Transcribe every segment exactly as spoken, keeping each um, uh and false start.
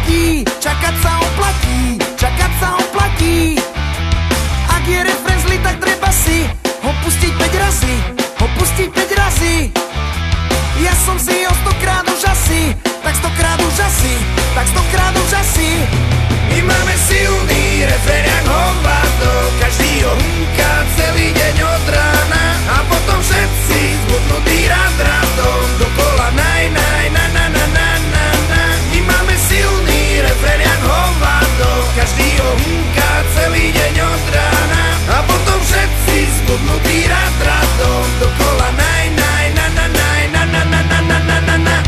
oplatí, čakať sa oplatí, čakať sa oplatí. Ak je refrén zlý, tak treba si ho pustiť päť razy, ho pustiť päť razy. Ja som si ho stokrát už asi, tak stokrát už asi, tak stokrát už asi. My máme silný refrén jak hovado, každý ho húka celý deň od rána. A potom všetci zbudnutí rád radom, dokola naj, naj, na, na, na, na, na, na. My máme silný refrén jak hovado, každý ho húka celý deň od rána. A potom všetci zbudnutí rád radom, dokola naj, naj, na, na, naj, na, na, na, na, na, na, na, na.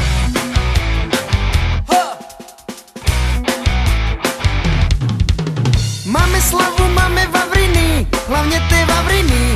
Máme slavu, máme vavriny, hlavne tie vavriny.